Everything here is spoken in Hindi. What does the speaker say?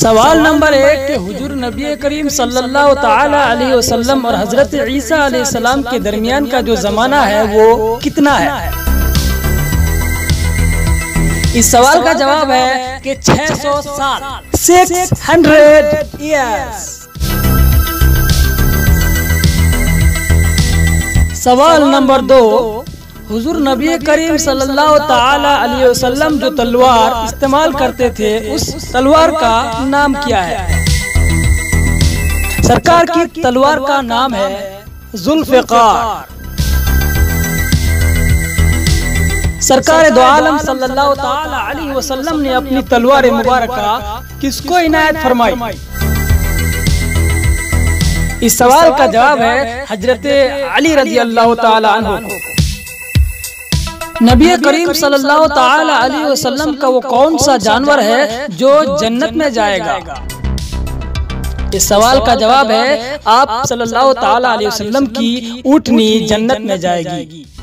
सवाल नंबर 1 कि हुजूर नबी करीम सल्लल्लाहु ताला अलैहि वसल्लम और हजरत ईसा अलैहिस्सलाम के दरमियान का जो जमाना है वो कितना है। इस सवाल का जवाब है कि 600 साल 600 ईयर्स। सवाल नंबर 2, हुजूर नबी करीम सल्लल्लाहु ताला अलैहि वसल्लम जो तलवार इस्तेमाल करते थे उस तलवार का नाम क्या है। सरकार की तलवार का नाम है जुल्फ़िकार। सरकार दो आलम सल्लल्लाहु ताला अलैहि वसल्लम ने अपनी तलवार मुबारका किसको इनायत फरमाई। इस सवाल का जवाब है हजरत अली रज़ी अल्लाह ताला अन्हु। नबी करीम सल्लल्लाहु ताला अलैहि वसल्लम का वो कौन सा जानवर है जो जन्नत में जाएगा। इस सवाल का जवाब है आप सल्लल्लाहु ताला अलैहि वसल्लम की ऊँटनी जन्नत में जाएगी।